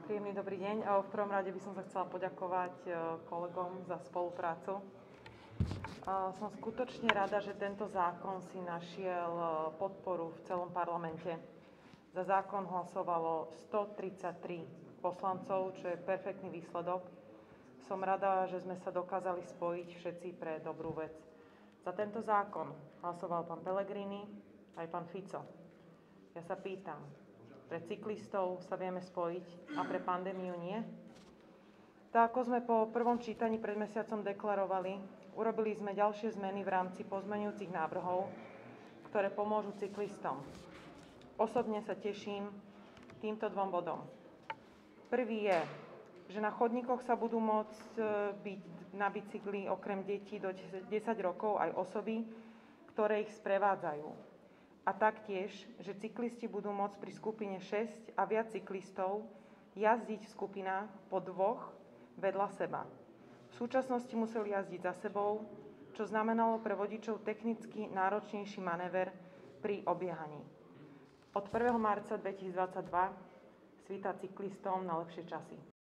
Príjemný dobrý deň. V prvom rade by som sa chcela poďakovať kolegom za spoluprácu. Som skutočne rada, že tento zákon si našiel podporu v celom parlamente. Za zákon hlasovalo 133 poslancov, čo je perfektný výsledok. Som rada, že sme sa dokázali spojiť všetci pre dobrú vec. Za tento zákon hlasoval pán Pellegrini aj pán Fico. Ja sa pýtam, pre cyklistov sa vieme spojiť a pre pandémiu nie? Tak ako sme po prvom čítaní pred mesiacom deklarovali, urobili sme ďalšie zmeny v rámci pozmeňujúcich návrhov, ktoré pomôžu cyklistom. Osobne sa teším týmto dvom bodom. Prvý je, že na chodníkoch sa budú môcť byť na bicykli okrem detí do 10 rokov aj osoby, ktoré ich sprevádzajú. A taktiež, že cyklisti budú môcť pri skupine 6 a viac cyklistov jazdiť v skupinách po dvoch vedľa seba. V súčasnosti museli jazdiť za sebou, čo znamenalo pre vodičov technicky náročnejší manéver pri obiehaní. Od 1. marca 2022 svíta cyklistom na lepšie časy.